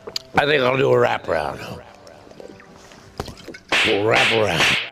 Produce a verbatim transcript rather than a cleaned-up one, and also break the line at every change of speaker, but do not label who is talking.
I think I'll do a wraparound. We'll wrap around.